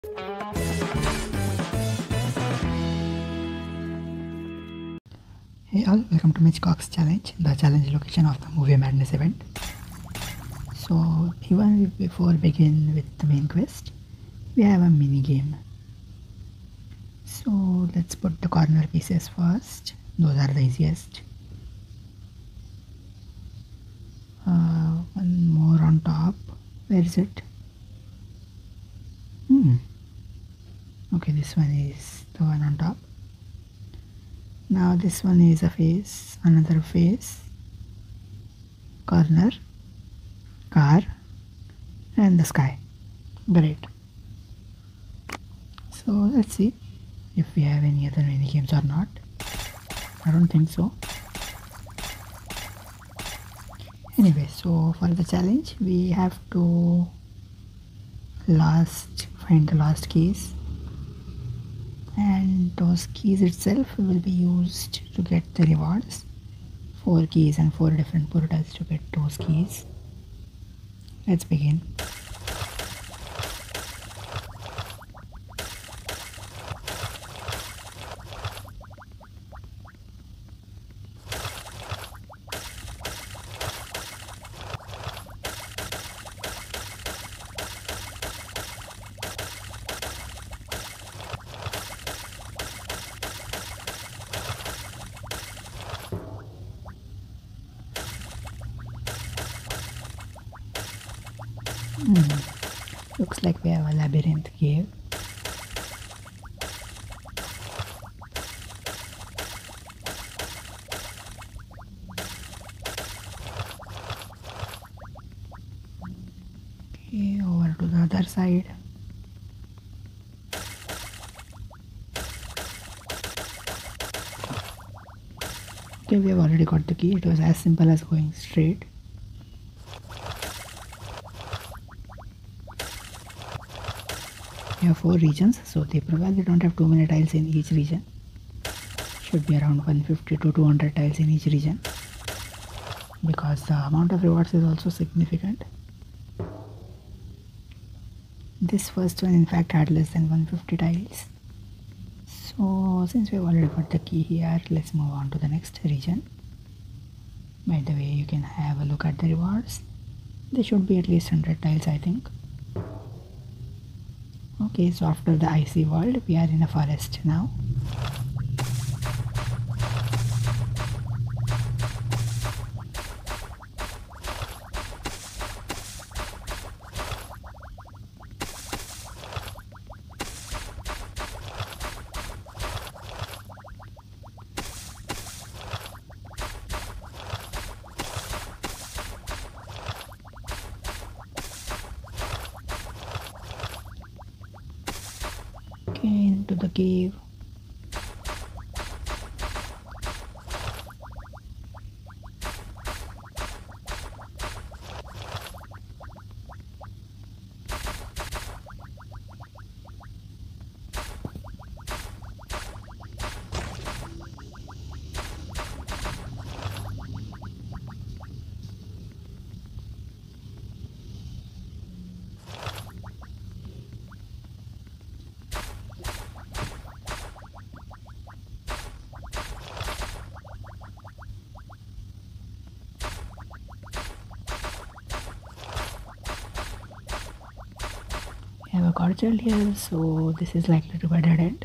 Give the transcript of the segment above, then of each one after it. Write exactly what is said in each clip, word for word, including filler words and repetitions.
Hey all, welcome to Mitchcock's Challenge, the challenge location of the Movie Madness event. So even before we begin with the main quest, we have a mini game. So let's put the corner pieces first. Those are the easiest. Uh, one more on top. Where is it? Hmm. Okay, this one is the one on top. Now this one is a face, another face, corner, car, and the sky. Great. So let's see if we have any other mini games or not. I don't think so. Anyway, so for the challenge we have to last find the last keys, and those keys itself will be used to get the rewards. Four keys and four different portals to get those keys. Let's begin. Hmm. Looks like we have a labyrinth cave. Okay, over to the other side. Okay, we have already got the key. It was as simple as going straight. We have four regions, so they probably don't have too many tiles in each region. Should be around one fifty to two hundred tiles in each region, because the amount of rewards is also significant. This first one in fact had less than one fifty tiles. So since we've already got the key here, let's move on to the next region. By the way, you can have a look at the rewards. They should be at least one hundred tiles, I think. Okay, so after the icy world, we are in a forest now. Okay, into the cave. We have a cordial here, so this is likely to be a dead end.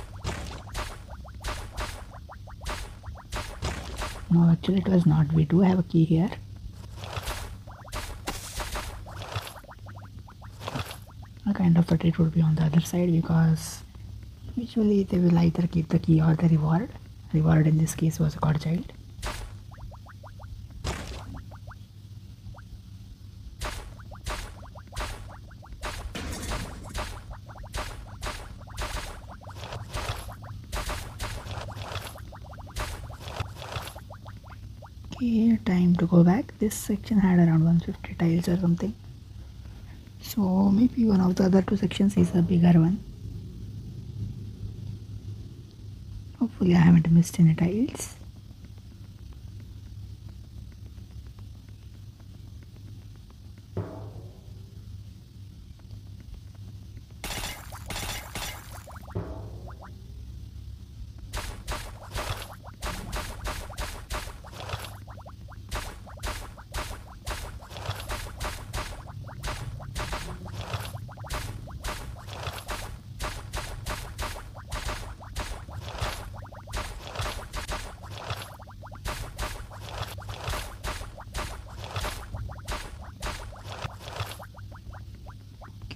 No, actually it was not. We do have a key here. A kind of thought it would be on the other side, because usually they will either keep the key or the reward. Reward in this case was a god child. Okay, time to go back. This section had around one hundred fifty tiles or something. So maybe one of the other two sections is a bigger one. Hopefully I haven't missed any tiles.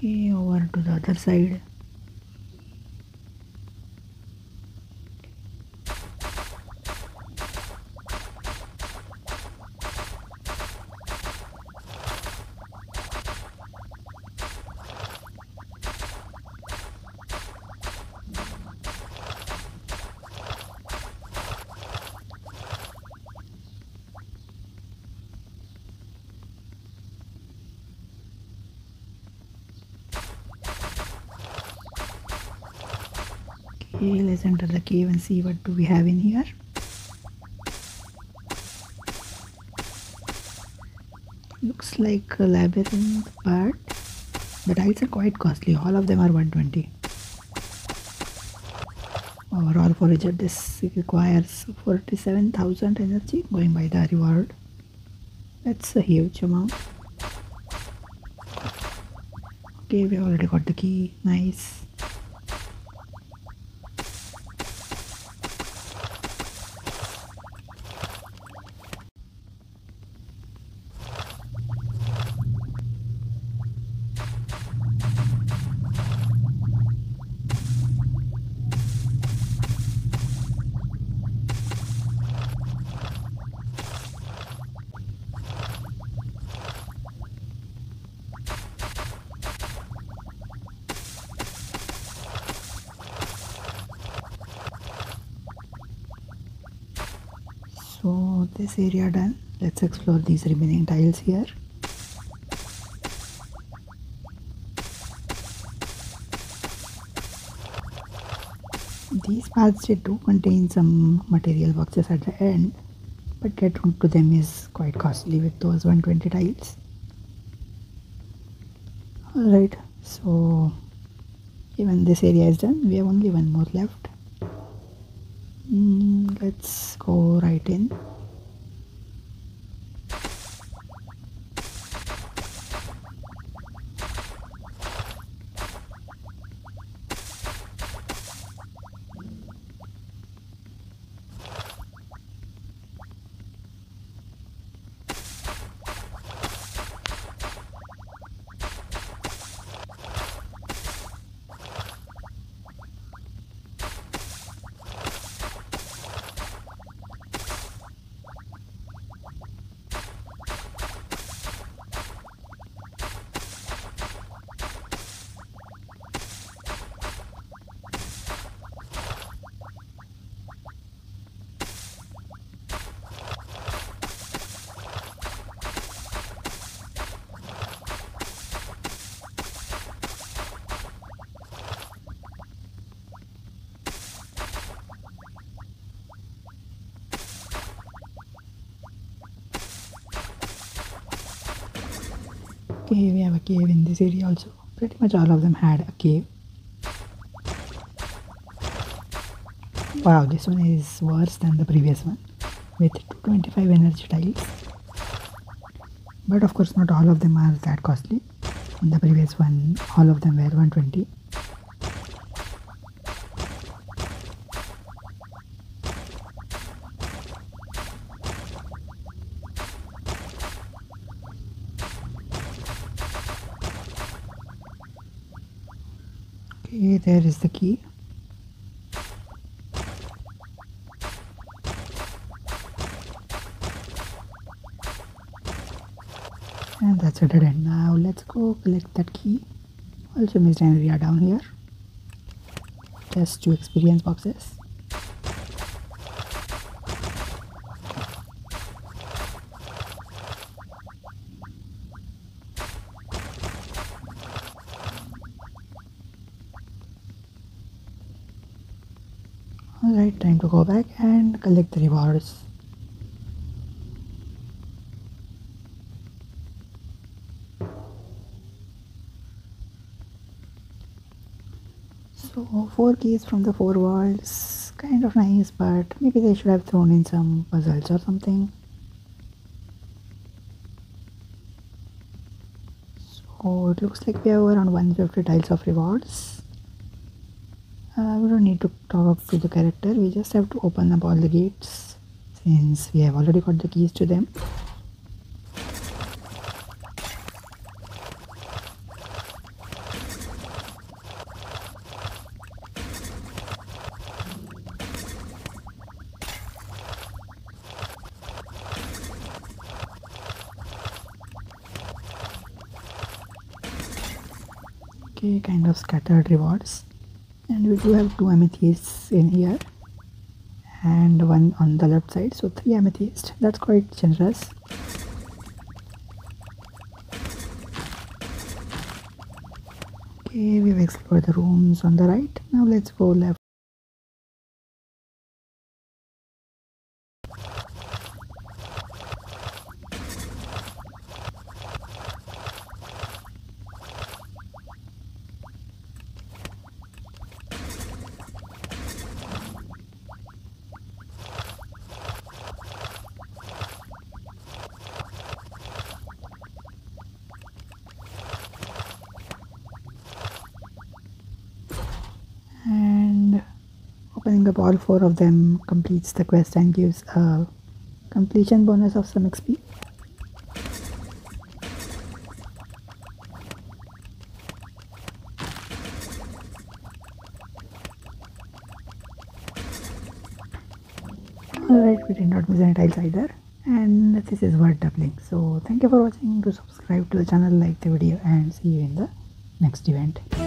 Okay, over to the other side. Okay, let's enter the cave and see what do we have in here. Looks like a labyrinth, but the tiles are quite costly. All of them are one twenty. Overall forager, this requires forty-seven thousand energy going by the reward. That's a huge amount. Okay, we already got the key. Nice. So this area done. Let's explore these remaining tiles here. These paths do contain some material boxes at the end, but getting to them is quite costly with those one twenty tiles. Alright, so even this area is done. We have only one more left. Mm, let's go right in. Okay, we have a cave in this area also. Pretty much all of them had a cave. Wow, this one is worse than the previous one with two hundred twenty-five energy tiles. But of course not all of them are that costly. In the previous one, all of them were one twenty. Okay, there is the key. And that's a dead end. Now let's go collect that key. Also missed an area down here. Just two experience boxes. Alright, time to go back and collect the rewards. So four keys from the four walls, kind of nice, but maybe they should have thrown in some puzzles or something. So it looks like we have around one hundred fifty tiles of rewards. Uh, we don't need to talk to the character, we just have to open up all the gates since we have already got the keys to them. Okay, kind of scattered rewards. And we do have two amethysts in here and one on the left side, so three amethysts. That's quite generous. Okay, we've explored the rooms on the right. Now let's go left. And opening up all four of them completes the quest and gives a completion bonus of some X P. Alright, we did not miss any tiles either, and this is worth doubling. So thank you for watching. Do subscribe to the channel, like the video, and see you in the next event.